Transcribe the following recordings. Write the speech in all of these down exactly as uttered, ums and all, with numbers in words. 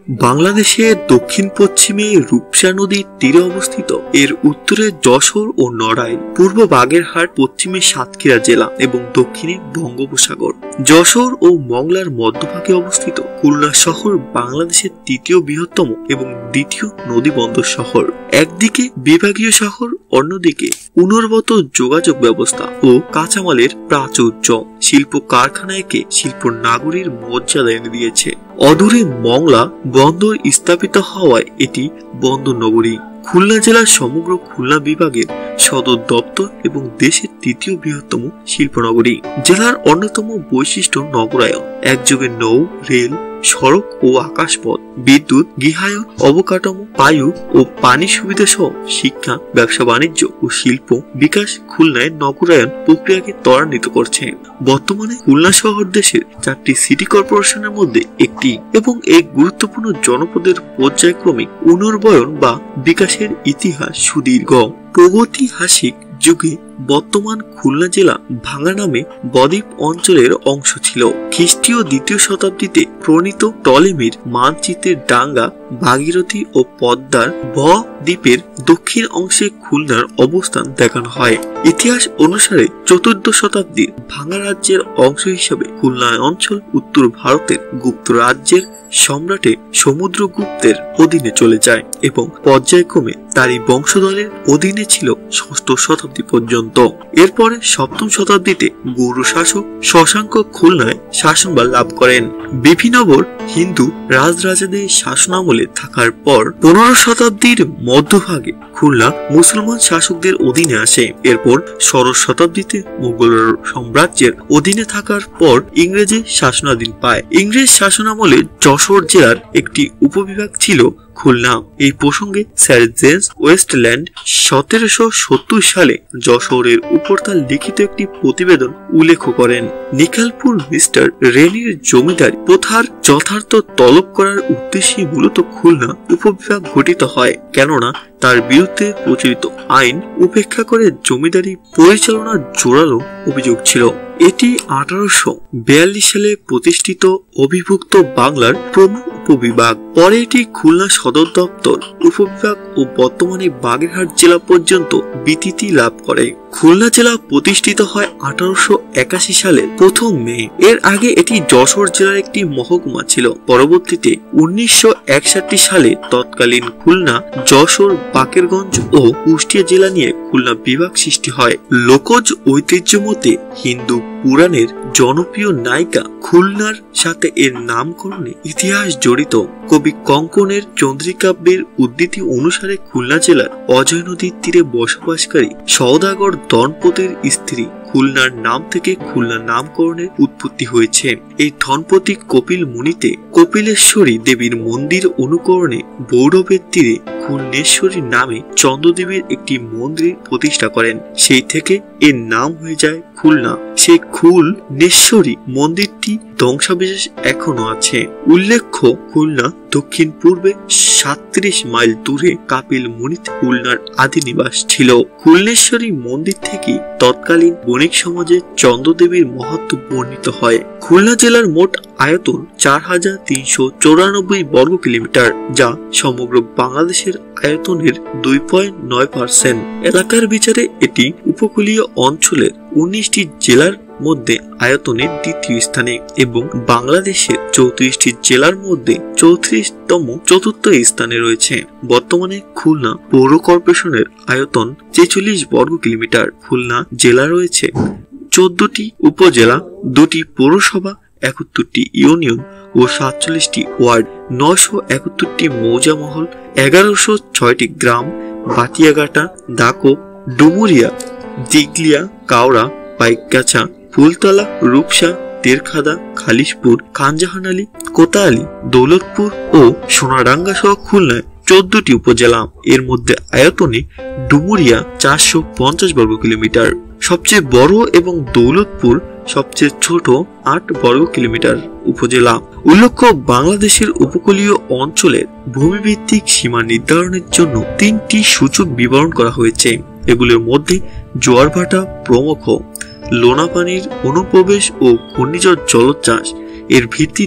বাংলাদেশের দক্ষিণ পশ্চিমে রূপসা নদীর তীরে অবস্থিত। এর উত্তরে যশোর ও নড়াইল, পূর্ব বাগেরহাট, পশ্চিমে সাতক্ষীরা জেলা এবং দক্ষিণে বঙ্গোপসাগর। যশোর ও মংলার মধ্যভাগে অবস্থিত খুলনা শহর বাংলাদেশের তৃতীয় বৃহত্তম এবং দ্বিতীয় নদী বন্দর শহর। একদিকে বিভাগীয় শহর, অন্যদিকে উন্নত যোগাযোগ ব্যবস্থা ও কাঁচামালের প্রাচুর্য শিল্প কারখানাকে শিল্প নাগরীর মর্যাদা এনে দিয়েছে। অদূরে মংলা বন্দর স্থাপিত হওয়ায় এটি বন্দর নগরী। খুলনা জেলার সমগ্র খুলনা বিভাগের সদর দপ্তর এবং দেশের তৃতীয় বৃহত্তম শিল্পনগরী। জেলার অন্যতম বৈশিষ্ট্য নগরায়ন, একযোগে নৌ, রেল, সড়ক ও আকাশপথ, বিদ্যুৎ, গৃহায়ন, অবকাঠামো, বায়ু ও পানি সুবিধা সহ শিক্ষা, ব্যবসা বাণিজ্য ও শিল্প বিকাশ খুলনায় নগরায়ন প্রক্রিয়াকে ত্বরান্বিত করছে। বর্তমানে খুলনা শহর দেশের চারটি সিটি কর্পোরেশনের মধ্যে একটি এবং এই গুরুত্বপূর্ণ জনপদের পর্যায়ক্রমিক উন্নয়ন বা বিকাশের ইতিহাস সুদীর্ঘ। প্রাগৈতিহাসিক যুগে বর্তমান খুলনা জেলা ভাঙ্গা নামে বদ্বীপ অঞ্চলের অংশ ছিল। খ্রিস্টীয় দ্বিতীয় শতাব্দীতে প্রণীত টলেমির মানচিত্রের ডাঙ্গা, ভাগীরথী ও পদ্মার ব দ্বীপের দক্ষিণ অংশে খুলনার অবস্থান দেখানো হয়। ইতিহাস অনুসারে চতুর্দশ শতাব্দীর ভাঙ্গা রাজ্যের অংশ হিসেবে খুলনা অঞ্চল উত্তর ভারতের গুপ্ত রাজ্যের সম্রাটে সমুদ্রগুপ্তের অধীনে চলে যায় এবং পর্যায়ক্রমে তারই বংশধরের অধীনে ছিল ষষ্ঠ শতাব্দী পর্যন্ত। এরপরে সপ্তম শতাব্দীতে গৌড় শাসক শশাঙ্ক খুলনায় শাসনভার লাভ করেন। বিভিন্নগর হিন্দু রাজরাজাদের শাসনামলে থাকার পর পনেরো শতাব্দীর মধ্যভাগে খুলনা মুসলমান শাসকদের অধীনে আসে। এরপর ষোড়শ শতাব্দীতে মুঘল সাম্রাজ্যের অধীনে থাকার পর ইংরেজি শাসনাধীন পায়। ইংরেজ শাসনামলে যশোর জেলার একটি উপবিভাগ ছিল খুলনা। এই প্রসঙ্গে স্যার জেমস ওয়েস্টল্যান্ড সতেরোশো সত্তর সালে যশোরের উপর তার লিখিত একটি প্রতিবেদন উল্লেখ করেন। নিকালপুর মিস্টার রেনির জমিদারি প্রথার যথার্থ তলব করার উদ্দেশ্যে মূলত খুলনা উপবিভাগ গঠিত হয়, কেননা তার বিরুদ্ধে প্রচলিত আইন উপেক্ষা করে জমিদারি পরিচালনার জোরালো অভিযোগ ছিল। এটি আঠারোশো বিয়াল্লিশ সালে প্রতিষ্ঠিত অবিভক্ত বাংলার প্রমুখ উপবিভাগ। পরে এটি খুলনা সদর দপ্তর, উপবিভাগ ও বর্তমানে বাগেরহাট জেলা পর্যন্ত বিস্তৃতি লাভ করে। খুলনা জেলা প্রতিষ্ঠিত হয় আঠারোশো একাশি সালের প্রথম মে। এর আগে এটি যশোর জেলার একটি মহকুমা ছিল। পরবর্তীতে উনিশশো একষট্টি সালে তৎকালীন খুলনা, যশোর, বাকেরগঞ্জ ও কুষ্টিয়া জেলা নিয়ে খুলনা বিভাগ সৃষ্টি হয়। লোকজ ঐতিহ্য মতে হিন্দু পুরাণের জনপ্রিয় নায়িকা খুলনার সাথে এর নামকরণে ইতিহাস জড়িত। কবি কঙ্কনের চন্দ্রিকাব্যের উদ্ধৃতি অনুসারে খুলনা জেলার অজয় নদীর তীরে বসবাসকারী সওদাগর দম্পতির স্ত্রী খুলনার নাম থেকে খুলনা নামকরণের উৎপত্তি হয়েছে। এই ধনপতি কপিল মুনিতে কপিলেশ্বরী দেবীর মন্দির অনুকরণে বৌরবের তীরে খুলনেশ্বরী নামে চন্দ্রদেবীর একটি মন্দির প্রতিষ্ঠা করেন। সেই থেকে এর নাম হয়ে যায় খুলনা। সেই খুলনেশ্বরী মন্দিরটি ধ্বংসাবশেষ এখনো আছে। উল্লেখ্য, খুলনা দক্ষিণ পূর্বে সাতত্রিশ মাইল দূরে কাপিল মুনিতে খুলনার আদি নিবাস ছিল। খুলনেশ্বরী মন্দির থেকে তৎকালীন বণিক সমাজে চন্দ্রদেবীর মাহাত্ম্য বর্ণিত হয়। খুলনা জেলার মোট আয়তন চার হাজার তিনশো চৌরানব্বই বর্গ কিলোমিটার, যা সমগ্র বাংলাদেশের আয়তনের দুই পয়েন্ট নয় পার্সেন্ট। এলাকার বিচারে এটি উপকূলীয় অঞ্চলের উনিশটি জেলার মধ্যে আয়তনের দ্বিতীয় স্থানে এবং বাংলাদেশের চৌত্রিশটি জেলার মধ্যে চৌত্রিশতম চতুর্থ স্থানে রয়েছে। বর্তমানে খুলনা পৌর কর্পোরেশনের আয়তন ছেচল্লিশ বর্গ কিলোমিটার। খুলনা জেলা রয়েছে চোদ্দটি উপজেলা, দুটি পৌরসভা, একাত্তরটি ইউনিয়ন ও সাতচল্লিশটি ওয়ার্ড, নয়শো একাত্তরটি মৌজা মহল, এগারোশো ছয়টি গ্রাম, বাটিয়াঘাটা, দাকো, ডুমুরিয়া, দিগলিয়া, কাওড়া, পাইকগাছা, ফুলতলা, রূপসা, তেরখাদা, খালিশপুর, খানজাহানআলী, কোতোয়ালী, দৌলতপুর ও সোনাডাঙ্গা সহ খুলনায় চোদ্দটি উপজেলা। এর মধ্যে আয়তনে ডুমুরিয়া চারশো পঞ্চাশ বর্গ কিলোমিটার সবচেয়ে বড় এবং দৌলতপুর সবচেয়ে ছোট আট বর্গ কিলোমিটার উপজেলা। উল্লেখ্য, বাংলাদেশের উপকূলীয় অঞ্চলের ভূমিভিত্তিক সীমা নির্ধারণের জন্য তিনটি সূচক বিবরণ করা হয়েছে। এগুলোর মধ্যে জোয়ারভাটা প্রমুখ। লোনা পানির অনুপ্রবেশ ও ঘূর্ণিঝড় জলোচ্ছ্বাস এর ভিত্তিতে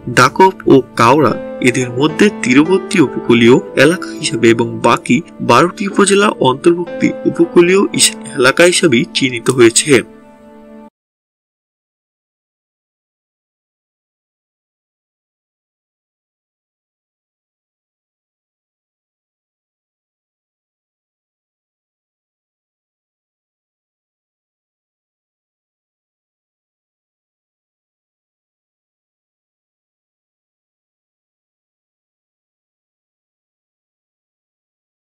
দাকপ ও কাওড়া এদের মধ্যে তীরবর্তী উপকূলীয় এলাকা হিসাবে এবং বাকি বারোটি উপজেলা অন্তর্ভুক্তি উপকূলীয় এলাকা হিসাবে চিহ্নিত হয়েছে।